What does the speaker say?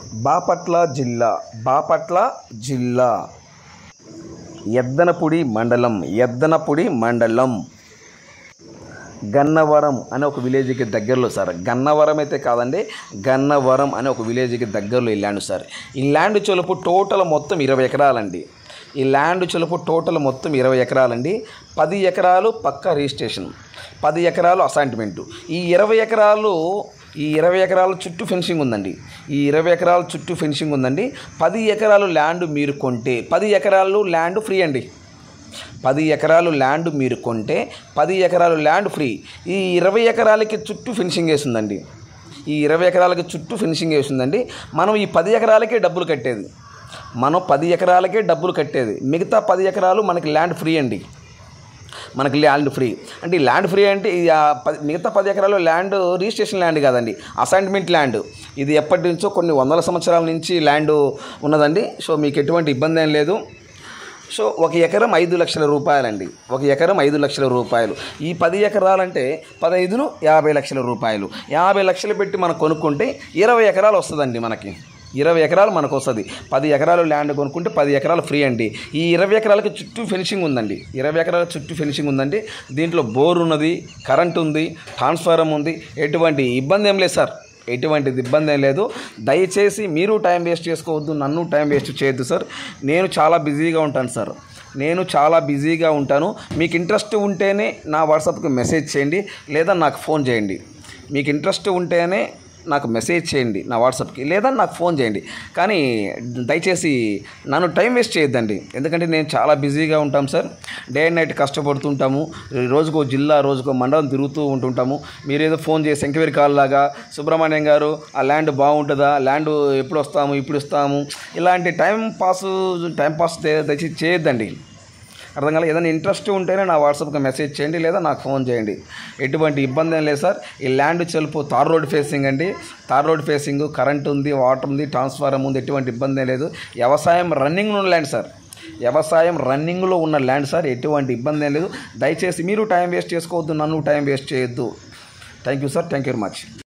బాపట్ల జిల్లా ఎద్దనపూడి మండలం గన్నవరం అనే ఒక విలేజ్కి దగ్గరలో సార్. గన్నవరం అయితే కాదండి, గన్నవరం అనే ఒక విలేజ్కి దగ్గరలో ఈ ల్యాండ్ సార్. ఈ ల్యాండ్ చొలుపు టోటల్ మొత్తం 20 ఎకరాలండి. ఈ ల్యాండ్ చొలుపు టోటల్ మొత్తం 20 ఎకరాలండి. 10 ఎకరాలు పక్కా రిజిస్ట్రేషన్, 10 ఎకరాలు అసైన్మెంటు. ఈ 20 ఎకరాలు చుట్టూ ఫెన్సింగ్ ఉందండి. 10 ఎకరాలు ల్యాండ్ మీరు కొంటే 10 ఎకరాలు ల్యాండ్ ఫ్రీ అండి. 10 ఎకరాలు ల్యాండ్ మీరు కొంటే 10 ఎకరాలు ల్యాండ్ ఫ్రీ. ఈ 20 ఎకరాలకి చుట్టూ ఫెన్సింగ్ వేసిందండి. మనం ఈ 10 ఎకరాలకే డబ్బులు కట్టేది. మిగతా 10 ఎకరాలు మనకి ల్యాండ్ ఫ్రీ అండి. అంటే ఈ ల్యాండ్ ఫ్రీ అంటే మిగతా 10 ఎకరాలు ల్యాండ్ రిజిస్ట్రేషన్ ల్యాండ్ కాదండి, అసైన్మెంట్ ల్యాండ్. ఇది ఎప్పటి నుంచో కొన్ని వందల సంవత్సరాల నుంచి ల్యాండ్ ఉన్నదండి. సో మీకు ఎటువంటి ఇబ్బంది ఏం లేదు. సో 1 ఎకరం 5 లక్షల రూపాయలండి. 1 ఎకరం 5 లక్షల రూపాయలు. ఈ 10 ఎకరాలంటే 15లు 50 లక్షల రూపాయలు. 50 లక్షలు పెట్టి మనం కొనుక్కుంటే 20 ఎకరాలు వస్తుందండి. మనకి 20 ఎకరాలు మనకు వస్తుంది. 10 ఎకరాలు ల్యాండ్ కొనుక్కుంటే 10 ఎకరాలు ఫ్రీ అండి. ఈ 20 ఎకరాలకి చుట్టూ ఫెన్సింగ్ ఉందండి. దీంట్లో బోర్ ఉన్నది, కరెంట్ ఉంది, ట్రాన్స్ఫార్మర్ ఉంది. ఎటువంటి ఇబ్బంది ఏం లేదు సార్, దయచేసి మీరు టైం వేస్ట్ చేసుకోవద్దు, నన్ను టైం వేస్ట్ చేయొద్దు సార్. నేను చాలా బిజీగా ఉంటాను. మీకు ఇంట్రెస్ట్ ఉంటేనే నా వాట్సాప్కి మెసేజ్ చేయండి, లేదా నాకు ఫోన్ చేయండి. మీకు ఇంట్రెస్ట్ ఉంటేనే నాకు మెసేజ్ చేయండి నా వాట్సాప్కి, లేదా నాకు ఫోన్ చేయండి. కానీ దయచేసి నన్ను టైం వేస్ట్ చేయొద్దండి. ఎందుకంటే నేను చాలా బిజీగా ఉంటాం సార్. డే అండ్ నైట్ కష్టపడుతుంటాము. రోజుకో జిల్లా, రోజుకో మండలం తిరుగుతూ ఉంటుంటాము. మీరు ఏదో ఫోన్ చేసి ఎంక్వైరీ కాల్ లాగా, సుబ్రహ్మణ్యం గారు ఆ ల్యాండ్ బాగుంటుందా, ల్యాండ్ ఎప్పుడు వస్తాము, ఇప్పుడు ఇస్తాము, ఇలాంటి టైం పాస్ దయచేసి చేయొద్దండి. అర్థం కాలేదు. ఏదైనా ఇంట్రెస్ట్ ఉంటేనే నా వాట్సాప్కి మెసేజ్ చేయండి, లేదా నాకు ఫోన్ చేయండి. ఎటువంటి ఇబ్బంది ఏం లేదు సార్. ఈ ల్యాండ్ చెలుపు తార్ రోడ్ ఫేసింగ్ అండి. కరెంట్ ఉంది, వాటర్ ఉంది, ట్రాన్స్ఫార్మర్ ఉంది. ఎటువంటి ఇబ్బంది ఏం లేదు. వ్యవసాయం రన్నింగ్లో ఉన్న ల్యాండ్ సార్. ఎటువంటి ఇబ్బంది ఏం లేదు. దయచేసి మీరు టైం వేస్ట్ చేసుకోవద్దు, నన్ను టైం వేస్ట్ చేయొద్దు. Thank you sir. Thank you very much.